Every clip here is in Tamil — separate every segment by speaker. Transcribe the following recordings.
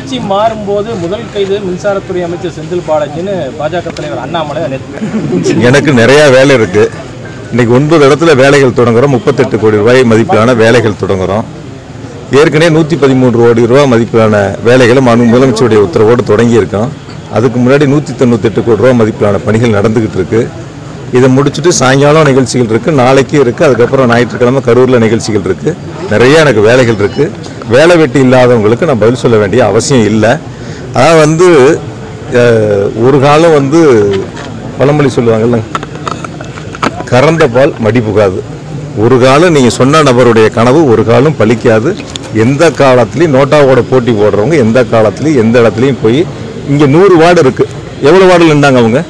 Speaker 1: ஆட்சி மாறும்போது முதல் கைது மின்சாரத்துறை அமைச்சர் செந்தில் பாலாஜின்னு பாஜக தலைவர் அண்ணாமலை நேற்று.
Speaker 2: எனக்கு நிறைய வேலை இருக்கு. இன்னைக்கு 9 இடத்துல வேலைகள் தொடங்குறோம். 38 கோடி ரூபாய் மதிப்பிலான வேலைகள் தொடங்குறோம். ஏற்கனவே 113 கோடி ரூபாய் மதிப்பிலான வேலைகளை முதலமைச்சருடைய உத்தரவோடு தொடங்கியிருக்கோம். அதுக்கு முன்னாடி 198 கோடி ரூபாய் மதிப்பிலான பணிகள் நடந்துகிட்டு இருக்கு. இதை முடிச்சுட்டு சாயங்காலம் நிகழ்ச்சிகள் இருக்குது, நாளைக்கு இருக்குது, அதுக்கப்புறம் ஞாயிற்றுக்கிழமை கரூரில் நிகழ்ச்சிகள் இருக்குது. நிறைய எனக்கு வேலைகள் இருக்குது. வேலை வெட்டி இல்லாதவங்களுக்கு நான் பதில் சொல்ல வேண்டிய அவசியம் இல்லை. அதாவது ஒரு காலம் பழமொழி சொல்லுவாங்கல்ல, கறந்த பால் மடி புகாது. ஒரு காலம் நீங்கள் சொன்ன நபருடைய கனவு ஒரு காலம் பலிக்காது. எந்த காலத்துலேயும் நோட்டாவோட போட்டி போடுறவங்க எந்த காலத்துலேயும் எந்த இடத்துலையும் போய் இங்கே 100 வார்டு இருக்குது. எவ்வளோ வார்டில் இருந்தாங்க அவங்க?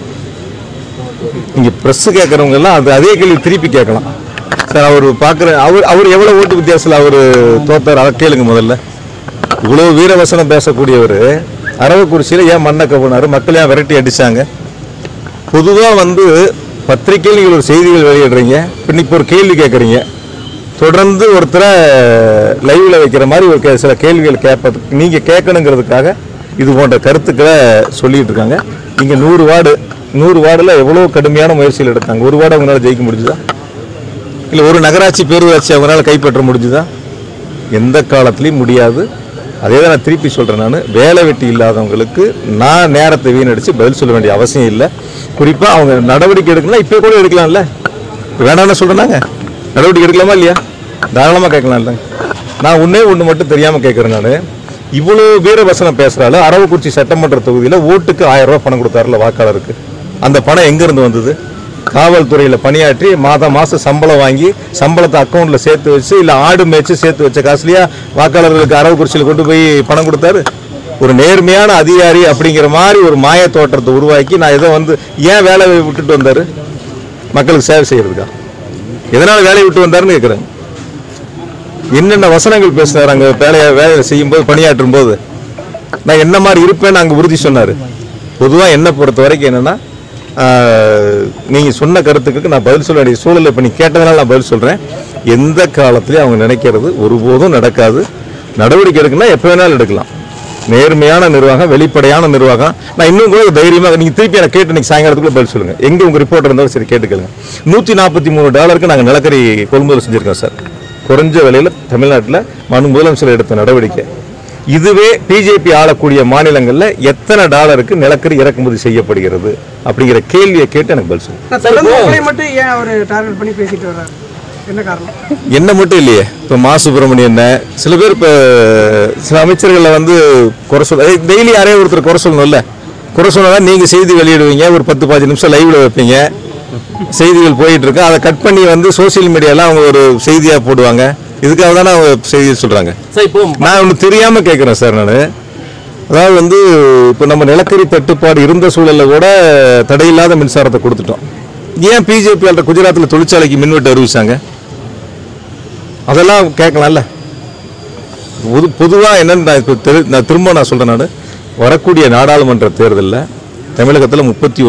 Speaker 2: இங்கே ப்ரெஸ்ஸு கேட்குறவங்க எல்லாம் அதே கேள்வி திருப்பி கேட்கலாம். சார் அவர் பார்க்குற அவர் எவ்வளோ ஓட்டு வித்தியாசத்தில் அவர் தோத்தார், அதை கேளுங்க முதல்ல. இவ்வளோ வீரவசனம் பேசக்கூடியவர் அரவக்குறிச்சியில் ஏன் மண்ணை கவுனார், மக்கள் ஏன் விரட்டி அடித்தாங்க? பொதுவாக பத்திரிகையில் நீங்கள் ஒரு செய்திகள் வெளியிடுறீங்க, இப்போ ஒரு கேள்வி கேட்குறீங்க, தொடர்ந்து ஒருத்தரை லைவில் வைக்கிற மாதிரி ஒரு சில கேள்விகள் கேட்பது நீங்கள் கேட்கணுங்கிறதுக்காக இது போன்ற கருத்துக்களை சொல்லிகிட்டு இருக்காங்க. இங்கே 100 வார்டில் எவ்வளோ கடுமையான முயற்சிகள் எடுத்தாங்க. ஒரு வார்டு அவங்களால ஜெயிக்க முடிஞ்சுதா? இல்லை ஒரு நகராட்சி பேரூராட்சி அவங்களால கைப்பற்ற முடிஞ்சுதா? எந்த காலத்துலேயும் முடியாது. அதே தான் நான் திருப்பி சொல்கிறேன். நான் வேலை வெட்டி இல்லாதவங்களுக்கு நான் நேரத்தை வீணடித்து பதில் சொல்ல வேண்டிய அவசியம் இல்லை. குறிப்பாக அவங்க நடவடிக்கை எடுக்கலாம், இப்போ கூட எடுக்கலாம்ல. வேணான்னு சொல்கிறேன்னாங்க, நடவடிக்கை எடுக்கலாமா இல்லையா? தாராளமாக கேட்கலாம் இல்லைங்க. நான் ஒன்று மட்டும் தெரியாமல் கேட்குறேன். நான் இவ்வளோ வீரவசனம் பேசுகிறால அரவக்குறிச்சி சட்டமன்ற தொகுதியில் ஓட்டுக்கு 1000 ரூபா பணம் கொடுத்தாருல வாக்காளருக்கு. அந்த பணம் எங்கேருந்து வந்தது? காவல்துறையில் பணியாற்றி மாதம் சம்பளம் வாங்கி சம்பளத்தை அக்கௌண்ட்டில் சேர்த்து வச்சு, இல்லை ஆடு மேய்ச்சி சேர்த்து வச்ச காசுலையா வாக்காளர்களுக்கு அரவக்குறிச்சியில் கொண்டு போய் பணம் கொடுத்தாரு? ஒரு நேர்மையான அதிகாரி அப்படிங்கிற மாதிரி ஒரு மாய தோற்றத்தை உருவாக்கி நான் ஏதோ ஏன் வேலையை விட்டுட்டு வந்தார்? மக்களுக்கு சேவை செய்கிறதுக்கா? எதனால் வேலையை விட்டு வந்தாருன்னு கேட்குறேன். என்னென்ன வசனங்கள் பேசுனார் அங்கே வேலையை செய்யும்போது, பணியாற்றும் போது நான் என்ன மாதிரி இருப்பேன்னு அங்கே உறுதி சொன்னார். பொதுவாக என்னை பொறுத்த வரைக்கும் என்னென்னா, நீங்கள் சொன்ன கருத்துக்கு நான் பதில் சொல்ல வேண்டிய சூழலை இப்போ நீ கேட்டதுனால நான் பதில் சொல்கிறேன். எந்த காலத்துலேயும் அவங்க நினைக்கிறது ஒருபோதும் நடக்காது. நடவடிக்கை எடுக்கணும்னா எப்போ வேணாலும் எடுக்கலாம். நேர்மையான நிர்வாகம், வெளிப்படையான நிர்வாகம். நான் இன்னும் கூட தைரியமாக நீங்கள் திருப்பி எனக்கு கேட்டு இன்னைக்கு சாயங்காலத்துக்குள்ள பதில் சொல்லுங்கள். எங்கே உங்கள் ரிப்போர்ட் இருந்தாலும் சரி கேட்டுக்கலுங்க. $143 நாங்கள் நிலக்கரி கொள்முதல் செஞ்சுருக்கோம் சார். குறைஞ்ச விலையில் தமிழ்நாட்டில் முதலமைச்சர் எடுத்த நடவடிக்கை. இதுவே பிஜேபி ஆளக்கூடிய மாநிலங்களில் எத்தனை டாலருக்கு நிலக்கரி இறக்குமதி செய்யப்படுகிறது அப்படிங்கிற கேள்வியை கேட்டு எனக்கு பதில் சொல்லுங்க. என்ன மட்டும் இல்லையே, இப்போ மா சுப்பிரமணியன் சில பேர், இப்போ சில அமைச்சர்களில் குறை சொல்ல, டெய்லி யாரே ஒருத்தர் குறை சொல்லணும்ல. குறை சொன்னால் நீங்கள் செய்தி வெளியிடுவீங்க, ஒரு 10-15 நிமிஷம் லைவில் வைப்பீங்க, செய்திகள் போயிட்டு இருக்கு, அதை கட் பண்ணி சோசியல் மீடியாலாம் அவங்க ஒரு செய்தியாக போடுவாங்க. இதுக்காக தானே அவங்க செய்தி சொல்கிறாங்க. நான் ஒன்று தெரியாமல் கேட்குறேன் சார். நான் அதாவது இப்போ நம்ம நிலக்கரி தட்டுப்பாடு இருந்த சூழலில் கூட தடையில்லாத மின்சாரத்தை கொடுத்துட்டோம். ஏன் பிஜேபி குஜராத்தில் தொழிற்சாலைக்கு மின்வெட்டு அறிவிச்சாங்க? அதெல்லாம் கேட்கலாம்ல. பொதுவாக என்னன்னு நான் திரும்ப சொல்கிறேன். நான் வரக்கூடிய நாடாளுமன்ற தேர்தலில் தமிழகத்தில்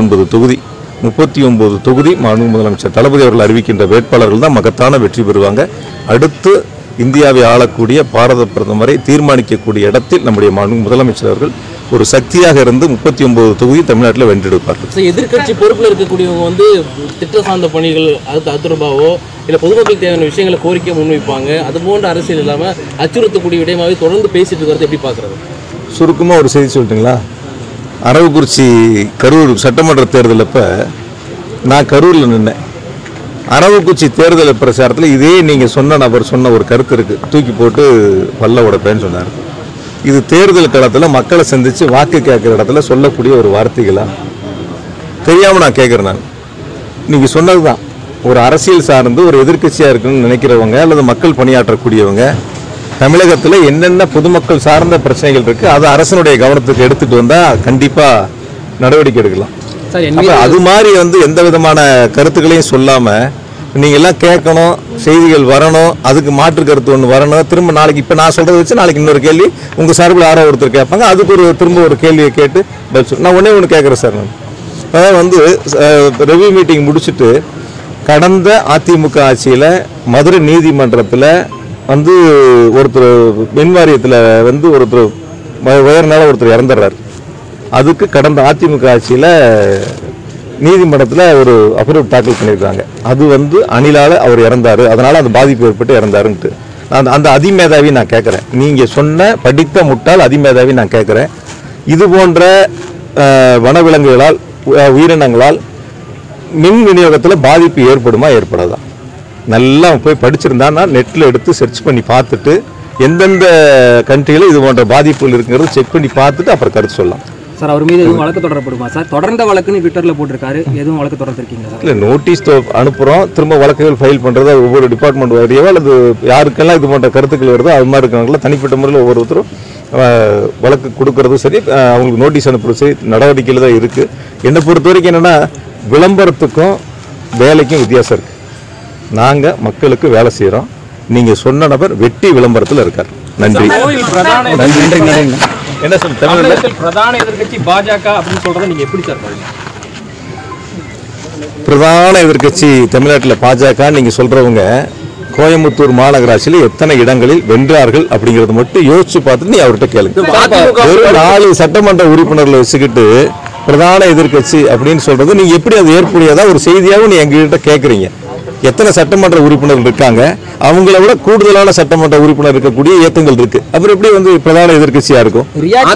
Speaker 2: 39 தொகுதி முதலமைச்சர் தளபதி அவர்கள் அறிவிக்கின்ற வேட்பாளர்கள் தான் மகத்தான வெற்றி பெறுவாங்க. அடுத்து இந்தியாவை ஆளக்கூடிய பாரத பிரதமரை தீர்மானிக்கக்கூடிய இடத்தில் நம்முடைய முதலமைச்சர் அவர்கள் ஒரு சக்தியாக இருந்து 39 தொகுதி தமிழ்நாட்டில் வென்றெடுப்பார்கள்.
Speaker 3: எதிர்கட்சி பொறுப்பில் இருக்கக்கூடியவங்க திட்ட சார்ந்த பணிகள் அதுரூபாவோ இல்லை பொதுமக்களுக்கு தேவையான விஷயங்களை கோரிக்கை முன்வைப்பாங்க. அது போன்ற அரசியல் இல்லாமல் அச்சுறுத்தக்கூடிய விடயமாகவே தொடர்ந்து பேசிட்டு இருக்கிறது எப்படி பார்க்குறது?
Speaker 2: சுருக்கமாக ஒரு செய்தி சொல்லிட்டுங்களா? அரவக்குறிச்சி கரூர் சட்டமன்ற தேர்தல் அப்போ நான் கரூரில் நின்னேன். அரவக்குறிச்சி தேர்தல் பிரச்சாரத்தில் இதே நீங்கள் சொன்ன நபர் சொன்ன ஒரு கருத்து இருக்குது, தூக்கி போட்டு பல்ல உடைப்பேன்னு சொன்னார். இது தேர்தல் காலத்தில் மக்களை சந்தித்து வாக்கு கேட்குற இடத்துல சொல்லக்கூடிய ஒரு வார்த்தைகளா தெரியாமல் நான் கேட்குறேன். நான் நீங்கள் சொன்னது தான், ஒரு அரசியல் சார்ந்து ஒரு எதிர்க்கட்சியாக இருக்குன்னு நினைக்கிறவங்க அல்லது மக்கள் பணியாற்றக்கூடியவங்க தமிழகத்தில் என்னென்ன பொதுமக்கள் சார்ந்த பிரச்சனைகள் இருக்குது அதை அரசனுடைய கவனத்துக்கு எடுத்துகிட்டு வந்தால் கண்டிப்பாக நடவடிக்கை எடுக்கலாம். அது மாதிரி எந்த விதமான கருத்துக்களையும் சொல்லாமல் நீங்கள் எல்லாம் கேட்கணும், செய்திகள் வரணும், அதுக்கு மாற்று கருத்து ஒன்று வரணும். திரும்ப நாளைக்கு இப்போ நான் சொல்கிறத வச்சு நாளைக்கு இன்னொரு கேள்வி உங்கள் சார்பில் யாரோ ஒருத்தர் கேட்பாங்க, அதுக்கு திரும்ப ஒரு கேள்வியை கேட்டு பதில் சொல்லு. நான் ஒன்று கேட்குறேன் சார். நான் அதாவது ரெவ்யூ மீட்டிங் முடிச்சுட்டு கடந்த அதிமுக ஆட்சியில் மதுரை நீதிமன்றத்தில் ஒருத்தர் மின் வாரியத்தில் ஒருத்தர் உயர்னால ஒருத்தர் இறந்துடுறாரு. அதுக்கு கடந்த அதிமுக ஆட்சியில் நீதிமன்றத்தில் ஒரு அப்ரூவ் தாக்கல் பண்ணியிருக்காங்க. அது அணிலால் அவர் இறந்தார், அதனால் அந்த பாதிப்பு ஏற்பட்டு இறந்தாருன்ட்டு. அந்த அதிமேதாவி நான் கேட்குறேன், நீங்கள் சொன்ன படித்த முட்டால் அதிமேதாவி நான் கேட்குறேன், இது போன்ற வனவிலங்குகளால் உயிரினங்களால் மின் விநியோகத்தில் பாதிப்பு ஏற்படுமா ஏற்படாதா? நல்லா போய் படிச்சிருந்தான்னா நெட்டில் எடுத்து சர்ச் பண்ணி பார்த்துட்டு எந்தெந்த கண்ட்ரியில் இது போன்ற பாதிப்புகள் இருக்குங்கிறது செக் பண்ணி பார்த்துட்டு அப்புறம் கருத்து சொல்லலாம்.
Speaker 4: சார் அவர் மீது எதுவும் வழக்கு தொடரப்படுமா சார்? தொடர்ந்த வழக்குன்னு ட்விட்டரில் போட்டிருக்காரு, எதுவும் வழக்கு தொடர்ந்துருக்கீங்களா?
Speaker 2: இல்லை, நோட்டீஸ் அனுப்புகிறோம், திரும்ப வழக்குகள் ஃபைல் பண்ணுறது ஒவ்வொரு டிபார்ட்மெண்ட் வரையவோ அல்லது யாருக்கெல்லாம் இது போன்ற கருத்துக்கள் வருதோ அது மாதிரி இருக்கிறவங்கள தனிப்பட்ட முறையில் ஒவ்வொருத்தரும் வழக்கு கொடுக்கறதும் சரி, அவங்களுக்கு நோட்டீஸ் அனுப்புறது சரி, நடவடிக்கையில் தான் இருக்குது. என்னை பொறுத்த வரைக்கும் என்னென்னா, விளம்பரத்துக்கும் வேலைக்கும் வித்தியாசம் இருக்குது. நாங்கள் மக்களுக்கு வேலை செய்கிறோம், நீங்கள் சொன்ன நபர் வெட்டி விளம்பரத்தில் இருக்கார். நன்றி. என்ன சார் தமிழகத்தில்
Speaker 1: பிரதான எதிர்க்கட்சி பாஜக அப்படின்னு சொல்றதை நீங்க எப்படி சார் பாருங்க?
Speaker 2: பிரதான எதிர்க்கட்சி தமிழ்நாட்டில் பாஜக நீங்க சொல்றவங்க கோயம்புத்தூர் மாநகராட்சியில் எத்தனை இடங்களில் வென்றார்கள் அப்படிங்கறது மட்டும் யோசிச்சு பார்த்துட்டு நீ அவர்கிட்ட கேளுங்க. வெறும் 4 சட்டமன்ற உறுப்பினர்களை வச்சுக்கிட்டு பிரதான எதிர்க்கட்சி அப்படின்னு சொல்றது நீங்க எப்படி அது ஏற்புடையதா ஒரு செய்தியாகவும் நீ எங்ககிட்ட கேட்குறீங்க? எத்தனை சட்டமன்ற உறுப்பினர்கள் இருக்காங்க, அவங்கள விட கூடுதலான சட்டமன்ற உறுப்பினர் இருக்கக்கூடிய இயக்கங்கள் இருக்கு, அப்புறம் எப்படி பிரதான எதிர்க்கட்சியா இருக்கும்? ரியாக்ட்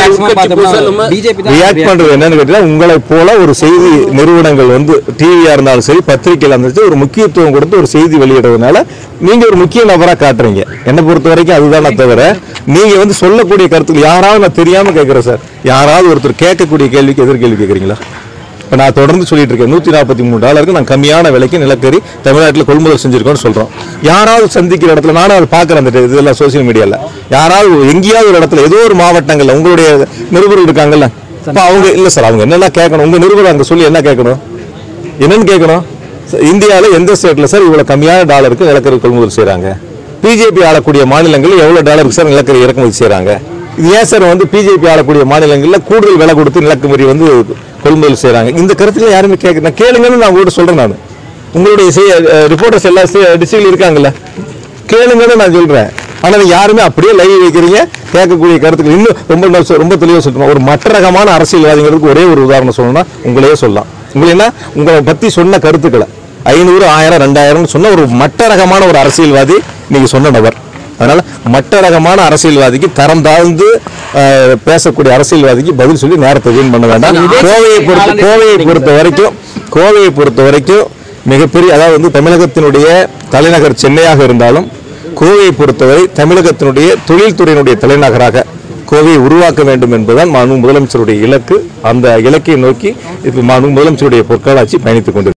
Speaker 2: பண்றது என்னன்னு கேட்டீங்கன்னா, உங்களை போல ஒரு செய்தி நிறுவனங்கள் டிவியா இருந்தாலும் சரி, பத்திரிகையில இருந்தாலும் ஒரு முக்கியத்துவம் கொடுத்து ஒரு செய்தி வெளியிடுறதுனால நீங்க ஒரு முக்கிய நபரா காட்டுறீங்க. என்னை பொறுத்த வரைக்கும் அதுதானே தவிர நீங்க சொல்லக்கூடிய கருத்துக்கள் யாராவது நான் தெரியாம கேட்கிறேன் சார், யாராவது ஒருத்தர் கேட்கக்கூடிய கேள்விக்கு எதிர்கேள்வி கேட்குறீங்களா? இப்போ நான் தொடர்ந்து சொல்லிட்டு இருக்கேன், $143 நான் கம்மியான விலைக்கு நிலக்கரி தமிழ்நாட்டில் கொள்முதல் செஞ்சிருக்கோம்னு சொல்றோம். யாராவது சந்திக்கிற இடத்துல நானும் அதை பார்க்குறேன், அந்த இதெல்லாம் சோசியல் மீடியாவில் யாராவது எங்கேயாவது ஒரு இடத்துல ஏதோ ஒரு மாவட்டங்கள்ல உங்களுடைய நிருபர்கள் இருக்காங்கல்ல, இப்போ அவங்க இல்லை சார், அவங்க என்னென்ன கேட்கணும், உங்க நிருபர் அங்கே சொல்லி என்ன கேட்கணும், என்னன்னு கேட்கணும்? இந்தியாவில் எந்த ஸ்டேட்ல சார் இவ்வளோ கம்மியான டாலருக்கு நிலக்கரி கொள்முதல் செய்கிறாங்க? பிஜேபி ஆளக்கூடிய மாநிலங்களில் எவ்வளோ டாலருக்கு சார் நிலக்கரி இறக்குமதி செய்கிறாங்க? இது ஏன் சார் பிஜேபி ஆளக்கூடிய மாநிலங்களில் கூடுதல் விலை கொடுத்து நிலக்கரி கொள்முதல் செய்கிறாங்க? இந்த கருத்துல யாருமே கேளுங்கன்னு நான் உங்கள்கிட்ட சொல்றேன். நான் உங்களுடைய ரிப்போர்ட்டர்ஸ் எல்லா டிஸ்ட்ரிக்ட்ல இருக்காங்கல்ல, கேளுங்கன்னு நான் சொல்றேன். ஆனால் யாருமே அப்படியே லைவ் வைக்கிறீங்க. கேட்கக்கூடிய கருத்துக்கள் இன்னும் ரொம்ப தெளிவாக சொல்லணும். ஒரு மற்ற ரகமான அரசியல்வாதிகளுக்கு ஒரே ஒரு உதாரணம் சொல்லணும்னா உங்களையே சொல்லலாம். உங்களை பற்றி சொன்ன கருத்துக்களை 500, 1000, 2000 சொன்ன ஒரு மற்ற ரகமான ஒரு அரசியல்வாதி நீங்க சொன்ன நபர். அதனால மற்ற ரகமான அரசியல்வாதிக்கு தரம் தாழ்ந்து பேசக்கூடிய அரசியல்வாதிக்கு பதில் சொல்லி நேரத்தை வீண் பண்ண வேண்டாம். கோவையை பொறுத்த வரைக்கும் மிகப்பெரிய, அதாவது தமிழகத்தினுடைய தலைநகர் சென்னையாக இருந்தாலும் கோவையை பொறுத்தவரை தமிழகத்தினுடைய தொழில்துறையினுடைய தலைநகராக கோவையை உருவாக்க வேண்டும் என்பதுதான் மாண்புமிகு முதலமைச்சருடைய இலக்கு. அந்த இலக்கை நோக்கி மாண்புமிகு முதலமைச்சருடைய பொற்கால ஆட்சி பயணித்துக் கொண்டிருக்கிறது.